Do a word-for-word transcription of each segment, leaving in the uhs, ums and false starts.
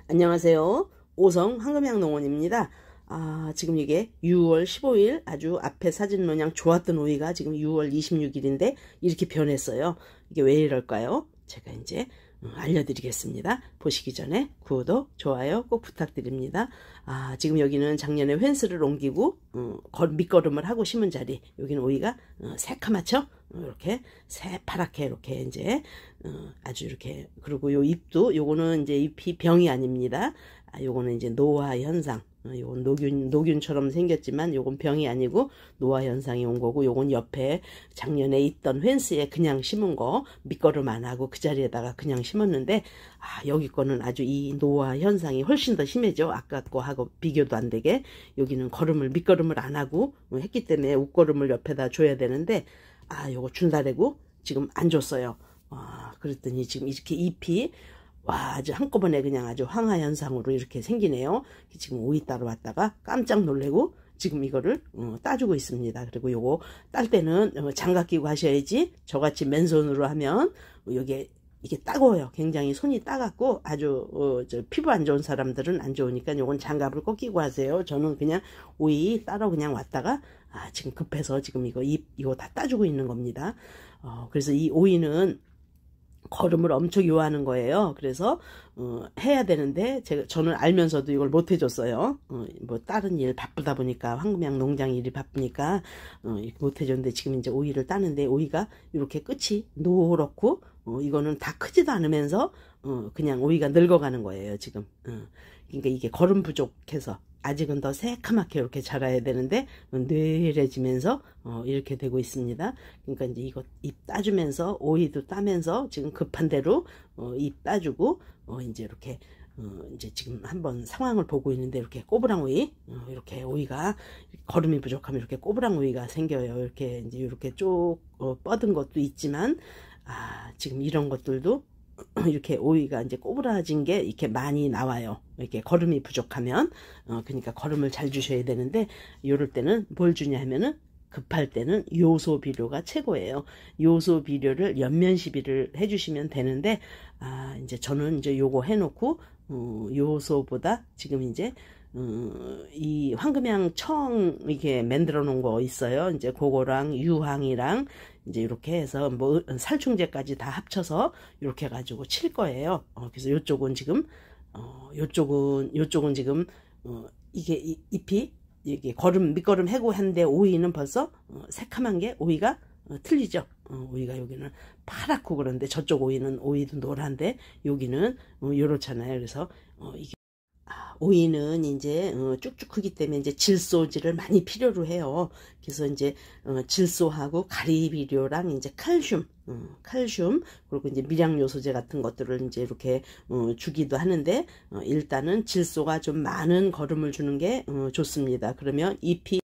안녕하세요. 오성 황금향농원입니다. 아, 지금 이게 유월 십오일 아주 앞에 사진 모양 좋았던 오이가 지금 유월 이십육일인데 이렇게 변했어요. 이게 왜 이럴까요? 제가 이제 알려드리겠습니다. 보시기 전에 구독, 좋아요 꼭 부탁드립니다. 아, 지금 여기는 작년에 펜스를 옮기고 어, 밑거름을 하고 심은 자리. 여기는 오이가 어, 새카맣죠? 어, 이렇게 새파랗게 이렇게 이제 어, 아주 이렇게, 그리고 요 잎도 요거는 이제 잎이 병이 아닙니다. 아, 요거는 이제 노화 현상. 요건 노균, 노균처럼 생겼지만 요건 병이 아니고 노화 현상이 온 거고, 요건 옆에 작년에 있던 펜스에 그냥 심은 거 밑거름 안 하고 그 자리에다가 그냥 심었는데, 아, 여기 거는 아주 이 노화 현상이 훨씬 더 심해져. 아까 거하고 비교도 안 되게. 여기는 거름을 밑거름을 안 하고 했기 때문에 웃거름을 옆에다 줘야 되는데, 아, 요거 준다래고 지금 안 줬어요. 아, 그랬더니 지금 이렇게 잎이 와, 아주 한꺼번에 그냥 아주 황화 현상으로 이렇게 생기네요. 지금 오이 따러 왔다가 깜짝 놀래고 지금 이거를 어, 따주고 있습니다. 그리고 요거 딸 때는 어, 장갑 끼고 하셔야지, 저같이 맨손으로 하면 어, 여기에 이게 따가워요. 굉장히 손이 따갑고 아주 어, 저 피부 안 좋은 사람들은 안 좋으니까 요건 장갑을 꼭 끼고 하세요. 저는 그냥 오이 따러 그냥 왔다가 아, 지금 급해서 지금 이거 잎 이거 다 따주고 있는 겁니다. 어, 그래서 이 오이는 거름을 엄청 요하는 거예요. 그래서 어, 해야 되는데 제가 저는 알면서도 이걸 못 해줬어요. 어, 뭐 다른 일 바쁘다 보니까, 황금향 농장 일이 바쁘니까 어, 못 해줬는데, 지금 이제 오이를 따는데 오이가 이렇게 끝이 노랗고 어, 이거는 다 크지도 않으면서 어, 그냥 오이가 늙어가는 거예요 지금. 어, 그러니까 이게 거름 부족해서 아직은 더 새카맣게 이렇게 자라야 되는데 뇌래지면서 어, 이렇게 되고 있습니다. 그러니까 이제 이거 잎 따주면서 오이도 따면서 지금 급한 대로 어, 잎 따주고 어, 이제 이렇게 어, 이제 지금 한번 상황을 보고 있는데, 이렇게 꼬부랑 오이, 어, 이렇게 오이가 거름이 부족하면 이렇게 꼬부랑 오이가 생겨요. 이렇게 이제 이렇게 쭉 어, 뻗은 것도 있지만, 아, 지금 이런 것들도 이렇게 오이가 이제 꼬부라진 게 이렇게 많이 나와요. 이렇게 거름이 부족하면. 어, 그러니까 거름을 잘 주셔야 되는데, 요럴 때는 뭘 주냐 하면은, 급할 때는 요소 비료가 최고예요. 요소 비료를 연면 시비를 해주시면 되는데, 아, 이제 저는 이제 요거 해놓고, 어, 요소보다 지금 이제, 어, 이 황금향 청 이렇게 만들어 놓은 거 있어요. 이제 그거랑 유황이랑 이제 이렇게 해서 뭐 살충제까지 다 합쳐서 이렇게 해가지고 칠 거예요. 어, 그래서 요쪽은 지금, 어, 요쪽은, 요쪽은 지금, 어, 이게 이, 잎이 이게 거름, 밑거름 해고 한데, 오이는 벌써 어, 새카만 게 오이가 어, 틀리죠. 어, 오이가 여기는 파랗고, 그런데 저쪽 오이는 오이도 노란데 여기는 어, 요렇잖아요. 그래서 어, 이게 아, 오이는 이제 어, 쭉쭉 크기 때문에 이제 질소질을 많이 필요로 해요. 그래서 이제 어, 질소하고 가리비료랑 이제 칼슘, 어, 칼슘 그리고 이제 미량요소제 같은 것들을 이제 이렇게 어, 주기도 하는데, 어, 일단은 질소가 좀 많은 거름을 주는 게 어, 좋습니다. 그러면 잎이,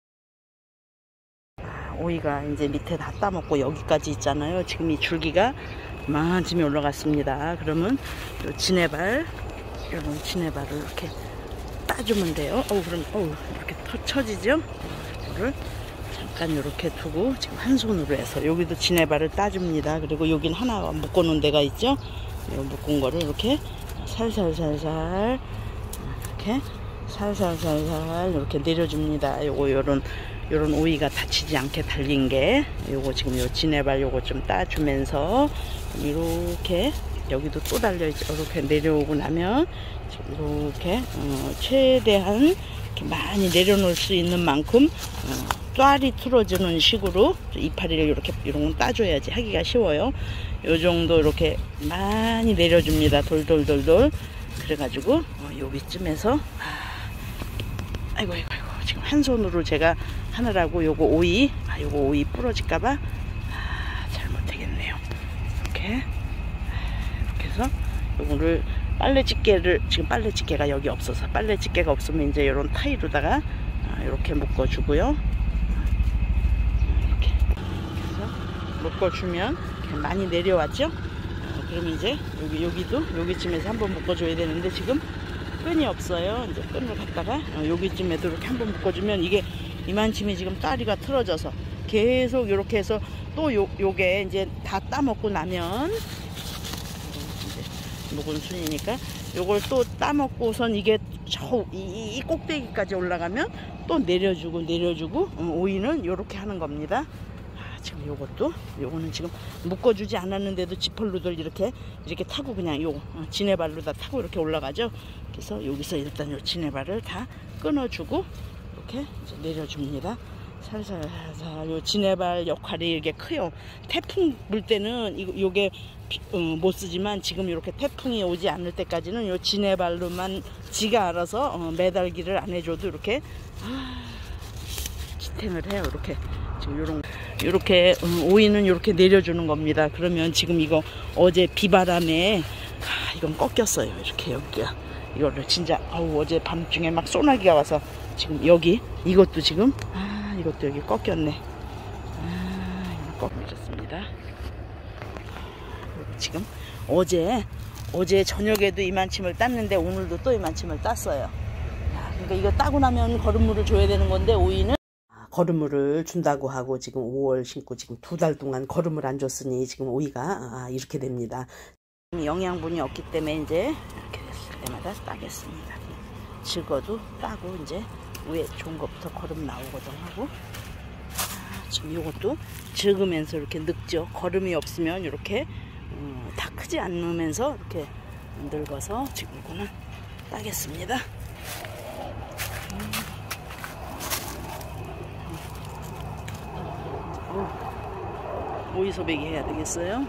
오이가 이제 밑에 다 따먹고 여기까지 있잖아요. 지금 이 줄기가 많이 올라갔습니다. 그러면 요 지네발, 이런 지네발을 이렇게 따주면 돼요. 어우, 그럼 어우, 이렇게 터, 쳐지죠? 이거를 잠깐 이렇게 두고 지금 한 손으로 해서 여기도 지네발을 따줍니다. 그리고 여긴 하나 묶어놓은 데가 있죠? 이 묶은 거를 이렇게 살살살살 이렇게 살살살살 이렇게 내려줍니다. 요거 요런 요런 오이가 다치지 않게 달린 게, 요거 지금 요 지네발 요거 좀 따주면서 이렇게 여기도 또 달려있죠. 이렇게 내려오고 나면 이렇게 어, 최대한 이렇게 많이 내려놓을 수 있는 만큼 어, 쌀이 틀어지는 식으로 이파리를 이렇게 이런 건 따줘야지 하기가 쉬워요. 요 정도 이렇게 많이 내려줍니다. 돌돌돌돌. 그래가지고 어, 여기쯤에서 아, 아이고 아이고 아이고 지금 한 손으로 제가 하느라고 요거 오이, 아, 요거 오이 부러질까봐 아, 잘못되겠네요. 이렇게 그래서 요거를 빨래집게를, 지금 빨래집게가 여기 없어서 빨래집게가 없으면 이제 이런 타이로다가 이렇게 묶어주고요. 이렇게 그래서 묶어주면 이렇게 많이 내려왔죠. 그럼 이제 여기 여기도 여기쯤에서 한번 묶어줘야 되는데 지금 끈이 없어요. 이제 끈을 갖다가 여기쯤에도 이렇게 한번 묶어주면, 이게 이만침이 지금 다리가 틀어져서 계속 이렇게 해서 또 요, 요게 이제 다 따먹고 나면 묵은 순이니까 요걸 또 따먹고선 이게 저 이 꼭대기까지 올라가면 또 내려주고 내려주고 음, 오이는 요렇게 하는 겁니다. 지금 요것도 요거는 지금 묶어주지 않았는데도 지펄로들 이렇게 이렇게 타고 그냥 요 지네발로 다 타고 이렇게 올라가죠. 그래서 여기서 일단 요 지네발을 다 끊어주고 이렇게 이제 내려줍니다. 살살살살. 요 지네발 역할이 이게 커요. 태풍 불 때는 이거 요게 어, 못 쓰지만 지금 이렇게 태풍이 오지 않을 때까지는 요 지네발로만 지가 알아서 어, 매달기를 안 해줘도 이렇게 아, 지탱을 해요. 이렇게 지금 요런 이렇게 오이는 이렇게 내려주는 겁니다. 그러면 지금 이거 어제 비바람에 아, 이건 꺾였어요. 이렇게 여기가 이거를 진짜 아우 어제 밤중에 막 소나기가 와서 지금 여기 이것도 지금 아 이것도 여기 꺾였네. 아 이거 꺾였습니다. 지금 어제 어제 저녁에도 이만침을 땄는데 오늘도 또 이만침을 땄어요. 그러니까 이거 따고 나면 거름물을 줘야 되는 건데 오이는 거름물을 준다고 하고 지금 오월 심고 지금 두 달 동안 거름을 안 줬으니 지금 오이가 아, 이렇게 됩니다. 영양분이 없기 때문에 이제 이렇게 됐을 때마다 따겠습니다. 적어도 따고 이제 위에 좋은 것부터 거름 나오거든 하고 아, 지금 이것도 적으면서 이렇게 늙죠. 거름이 없으면 이렇게 음, 다 크지 않으면서 이렇게 늙어서 지금 이거는 따겠습니다. 음. 오이 소배기 해야 되겠어요.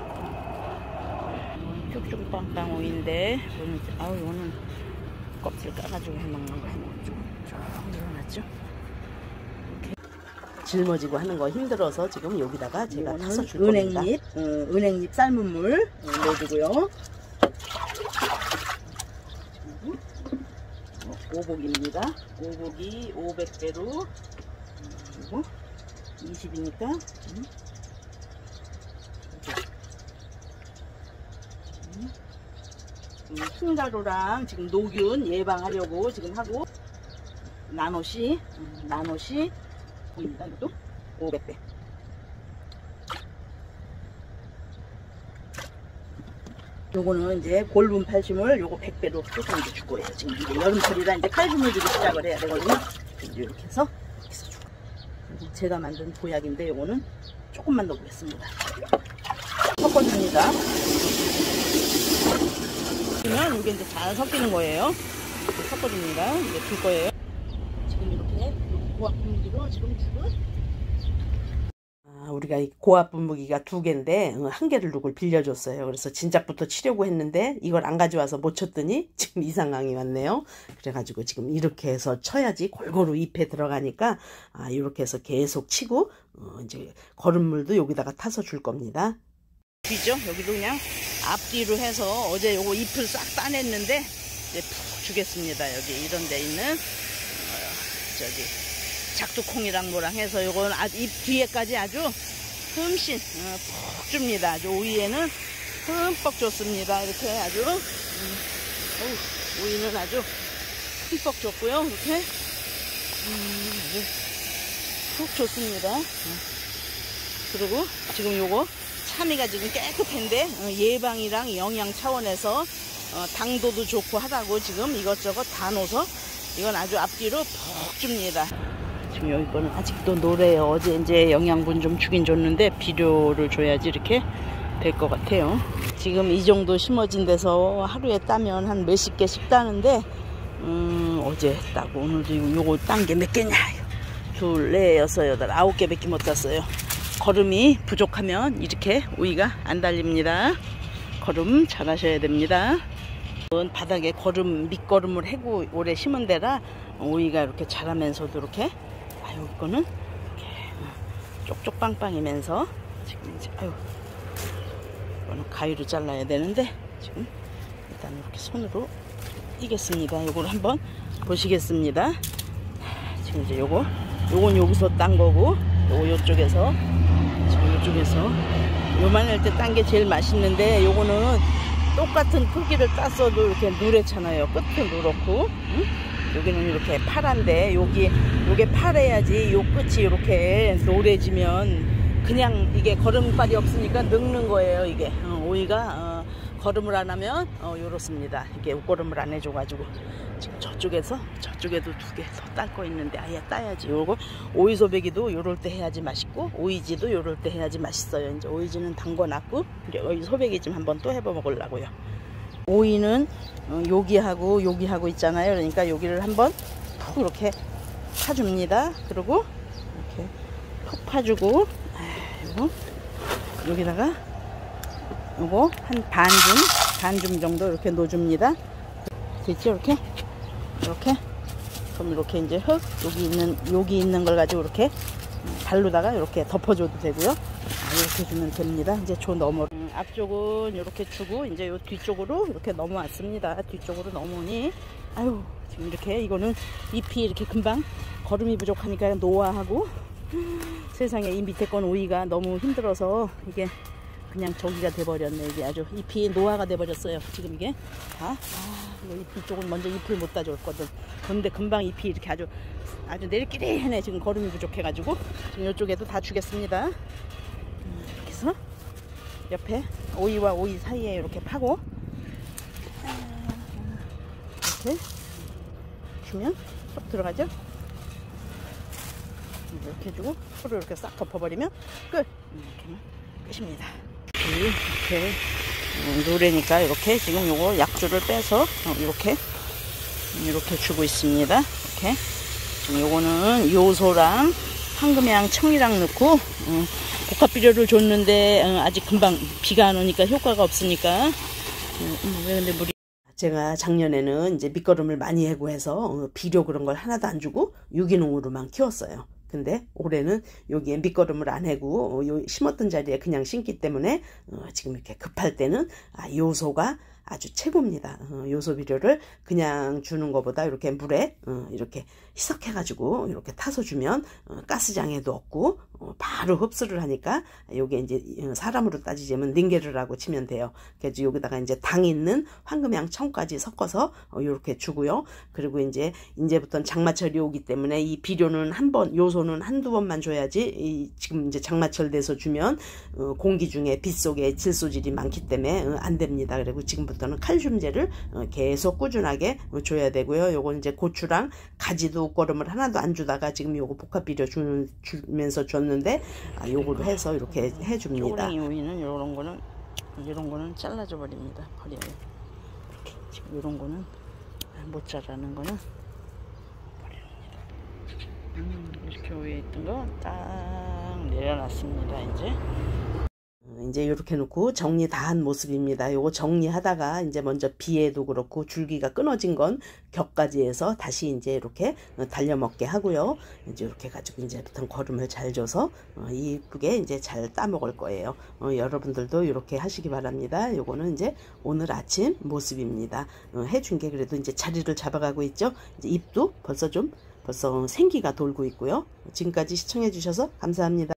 쭉쭉빵빵 오이인데 오늘 아우 이거는 껍질 까가지고 해먹는 거 좀 늘어났죠. 이렇게 짊어지고 하는 거 힘들어서 지금 여기다가 제가 타서 줄 겁니다. 은행잎, 어, 은행잎 삶은 물 어, 넣어주고요. 오복입니다. 오복이 오백 배로 그리고 이십이니까 음. 흰가루랑 지금 노균 예방하려고 지금 하고 나노시 음, 나노시 보입니다. 이것도 오백 배 요거는 이제 골분 팔십을 요거 백 배로 또 이제 줄 거예요. 지금 이제 여름철이라 이제 칼슘을 주기 시작을 해야 되거든요. 이렇게 해서 여기서 주고 그리고 제가 만든 보약인데 요거는 조금만 넣어보겠습니다. 섞어줍니다. 그러면 이게 이제 잘 섞이는 거예요. 이렇게 섞어줍니다. 이제 줄 거예요. 지금 이렇게 고압 분무기로 지금 죽을 아, 우리가 고압 분무기가 두 개인데 한 개를 누굴 빌려줬어요. 그래서 진작부터 치려고 했는데 이걸 안 가져와서 못 쳤더니 지금 이 상황이 왔네요. 그래가지고 지금 이렇게 해서 쳐야지 골고루 잎에 들어가니까 아, 이렇게 해서 계속 치고 어, 이제 거름물도 여기다가 타서 줄 겁니다. 뒤죠. 여기도 그냥 앞뒤로 해서 어제 요거 잎을 싹 따냈는데 이제 푹 주겠습니다. 여기 이런 데 있는 어, 저기 작두콩이랑 뭐랑 해서 요건 아주 잎 뒤에까지 아주 흠씬 어, 푹 줍니다. 아주 오이에는 흠뻑 줬습니다. 이렇게 아주 음, 어우, 오이는 아주 흠뻑 줬고요. 이렇게 음, 아주 푹 줬습니다. 어. 그리고 지금 요거 참이가 지금 깨끗한데 어, 예방이랑 영양 차원에서 어, 당도도 좋고 하다고 지금 이것저것 다 넣어서 이건 아주 앞뒤로 푹 줍니다. 지금 여기 거는 아직도 노래요. 어제 이제 영양분 좀 주긴 줬는데 비료를 줘야지 이렇게 될 것 같아요. 지금 이 정도 심어진 데서 하루에 따면 한 몇십 개씩 따는데 음, 어제 따고 오늘도 요거 딴 게 몇 개냐? 둘, 넷, 여섯, 여덟, 아홉 개밖에 못 땄어요. 거름이 부족하면 이렇게 오이가 안 달립니다. 거름 잘 하셔야 됩니다. 바닥에 거름, 밑거름을 해고 오래 심은 데라 오이가 이렇게 자라면서도 이렇게 아유 이거는 이렇게 쪽쪽 빵빵이면서 지금 이제 아유 이거는 가위로 잘라야 되는데 지금 일단 이렇게 손으로 띄겠습니다. 요걸 한번 보시겠습니다. 지금 이제 요거 요건 여기서 딴 거고 요거 요쪽에서 지금 요쪽에서 요만할 때 딴 게 제일 맛있는데 요거는 똑같은 크기를 땄어도 이렇게 누렇잖아요. 끝은 누렇고 응? 여기는 이렇게 파란데 여기 요게 파래야지 요 끝이 이렇게 노래지면 그냥 이게 거름발이 없으니까 늙는 거예요. 이게 어, 오이가 어, 걸음을 안 하면 어, 요렇습니다. 이게 옷걸음을 안 해줘가지고 지금 저쪽에서 저쪽에도 두 개 더 딸 거 있는데 아예 따야지. 요거 오이 소배기도 요럴 때 해야지 맛있고 오이지도 요럴 때 해야지 맛있어요. 이제 오이지는 담궈놨고 이제 오이 소배기 좀 한번 또 해봐 먹으려고요. 오이는 어, 여기하고 여기하고 있잖아요. 그러니까 여기를 한번 푹 이렇게 파줍니다. 그리고 이렇게 푹 파주고 아이고, 여기다가 요거 한 반줌 반줌 정도 이렇게 넣어줍니다. 됐죠? 이렇게 이렇게 그럼 이렇게 이제 흙 여기 있는 여기 있는 걸 가지고 이렇게 발로다가 이렇게 덮어줘도 되고요. 아, 이렇게 주면 됩니다. 이제 조 넘어 음, 앞쪽은 이렇게 주고 이제 요 뒤쪽으로 이렇게 넘어왔습니다. 뒤쪽으로 넘으니 아유 지금 이렇게 이거는 잎이 이렇게 금방 거름이 부족하니까 노화하고 세상에 이 밑에 건 오이가 너무 힘들어서 이게 그냥 저기가 돼버렸네. 이게 아주 잎이 노화가 돼버렸어요. 지금 이게 다 아, 이쪽은 먼저 잎을 못 따줬거든. 그런데 금방 잎이 이렇게 아주 아주 내리끼리하네. 지금 거름이 부족해가지고 지금 이쪽에도 다 주겠습니다. 이렇게 해서 옆에 오이와 오이 사이에 이렇게 파고 이렇게 주면 쏙 들어가죠. 이렇게 해주고 풀을 이렇게 싹 덮어버리면 끝. 이렇게 끝입니다. 이렇게 노래니까 이렇게 지금 요거 약주를 빼서 이렇게 이렇게 주고 있습니다. 이렇게 지금 요거는 요소랑 황금향, 청이랑 넣고 음, 복합비료를 줬는데 음, 아직 금방 비가 안 오니까 효과가 없으니까 음, 음, 왜 근데 물이 제가 작년에는 이제 밑거름을 많이 해고해서 어, 비료 그런 걸 하나도 안 주고 유기농으로만 키웠어요. 근데 올해는 여기에 밑거름을 안 해고 어, 요 심었던 자리에 그냥 심기 때문에 어, 지금 이렇게 급할 때는 아, 요소가 아주 최고입니다. 어, 요소 비료를 그냥 주는 것보다 이렇게 물에 어, 이렇게 희석해 가지고 이렇게 타서 주면 어, 가스장애도 없고 어, 바로 흡수를 하니까 요게 이제 사람으로 따지자면 링게르라고 치면 돼요. 그래서 여기다가 이제 당 있는 황금향, 청까지 섞어서 어, 이렇게 주고요. 그리고 이제 이제부터는 장마철이 오기 때문에 이 비료는 한 번, 요소는 한두 번만 줘야지 이 지금 이제 장마철 돼서 주면 어, 공기 중에 빗속에 질소질이 많기 때문에 어, 안 됩니다. 그리고 지금부터는 칼슘제를 어, 계속 꾸준하게 어, 줘야 되고요. 요건 이제 고추랑 가지도 옷걸음을 하나도 안 주다가 지금 요거 복합비료 주는, 주면서 줬는데 아, 요거로 해서 이렇게 해줍니다. 쪼그랑이 오이는 요런 거는 이런 거는 잘라줘 버립니다. 버려요. 이렇게 지금 요런 거는 못 자라는 거는 버립니다. 음, 이렇게 위에 있던 거 딱 내려놨습니다. 이제 이제 이렇게 놓고 정리 다 한 모습입니다. 요거 정리하다가 이제 먼저 비에도 그렇고 줄기가 끊어진 건 격까지 해서 다시 이제 이렇게 달려먹게 하고요. 이제 이렇게 가지고 이제부터 거름을 잘 줘서 어, 이쁘게 이제 잘 따먹을 거예요. 어, 여러분들도 이렇게 하시기 바랍니다. 요거는 이제 오늘 아침 모습입니다. 어, 해준 게 그래도 이제 자리를 잡아가고 있죠. 이제 잎도 벌써 좀 벌써 생기가 돌고 있고요. 지금까지 시청해 주셔서 감사합니다.